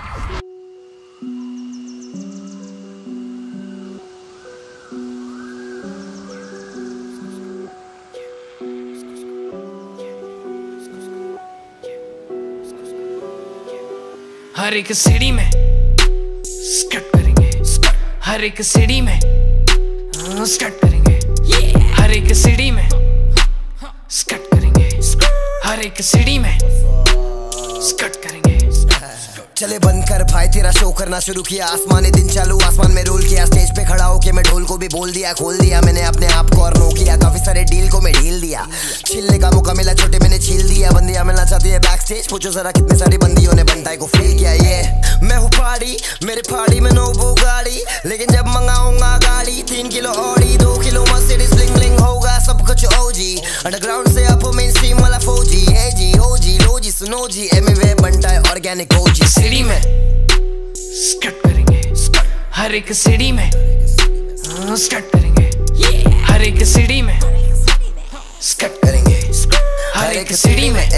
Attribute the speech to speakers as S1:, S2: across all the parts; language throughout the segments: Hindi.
S1: हर एक सीढ़ी में स्कट करेंगे, हर एक सीढ़ी में स्कट करेंगे, हर एक सीढ़ी में स्कट करेंगे, हर एक सीढ़ी में स्कट करेंगे।
S2: चले बंद कर भाई तेरा शो करना शुरू किया, आसमानी दिन चालू आसमान में रोल किया, स्टेज पे खड़ा होके मैं ढोल को भी बोल दिया, खोल दिया मैंने अपने आप को और नो किया, काफी सारे डील को मैं ढील दिया, छिलने का मौका मिला छोटे मैंने छील दिया, बंदियां मिलना चाहती है बैक स्टेज, पूछो जरा कितने सारी बंदियों ने बनताई को फेल किया। ये मैं हूँ पहाड़ी, मेरे पहाड़ी में नोबो गाड़ी, लेकिन जब मंगाऊंगा गाड़ी 3 kilo Audi 2 kilo Mercedes bling bling होगा सब कुछ ओजी, अंडरग्राउंड से अप मेन स्ट्रीम वाला फौजी, ए जी ओजी लो जी सुनो जी एमवे बनता है ऑर्गेनिक ओजी।
S1: सीढ़ी में स्कट करेंगे, हर एक सीढ़ी में स्कट करेंगे, हर एक सीढ़ी में स्कट करेंगे, हर एक सीढ़ी में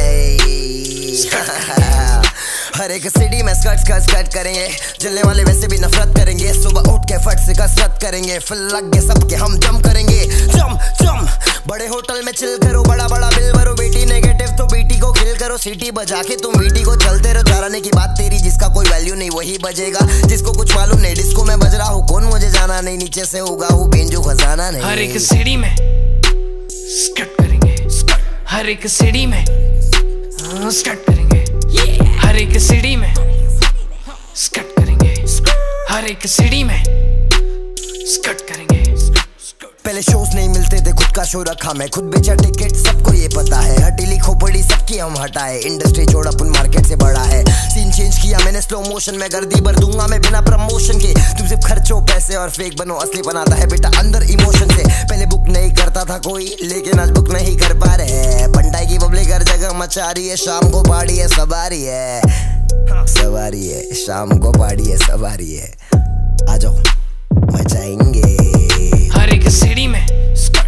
S2: हर एक सीढ़ी में स्कट स्कट स्कट करेंगे, जलने वाले वैसे भी नफरत करेंगे, सुबह उठ के फट से कसरत करेंगे, फिर लग गए सबके हम जम करेंगे, जम जम बड़े होटल में चिल करो, बड़ा बड़ा बिल भरो, बेटी नेगेटिव तो बेटी को किल करो, सीटी बजा के तुम बेटी को चलते रहो, चलाने की बात तेरी, जिसका कोई वैल्यू नहीं वही बजेगा, जिसको कुछ मालूम नहीं डिस्को में बज रहा हूँ, कौन मुझे जाना नहीं, नीचे से होगा वो बेंजो खजाना नहीं।
S1: हर एक सीढ़ी में स्कट करेंगे, हर एक सीढ़ी में स्कट करेंगे, हर एक सीढ़ी में स्कट करेंगे, हर एक सीढ़ी में स्कट करेंगे।
S2: पहले शोज नहीं मिलते थे, खुद का शो रखा मैं, खुद बेचा टिकट सबको ये पता है, हटीली खोपड़ी सबकी हम हटाए, इंडस्ट्री छोड़ अपन मार्केट से बड़ा है, सीन चेंज किया मैंने स्लो मोशन में, गर्दी भर दूंगा मैं बिना प्रमोशन के, तुम सिर्फ खर्चो पैसे और फेक बनो, असली बनाता है बेटा अंदर इमोशन से, पहले बुक नहीं करता था कोई लेकिन आज बुक नहीं कर पा रहे, बंटाई की पब्लिक हर जगह मचा रही है, शाम को पार्टी है सवारी है, सवारी है शाम को पार्टी है सवारी है, आ जाओ मचाएंगे।
S1: हर एक सीढ़ी में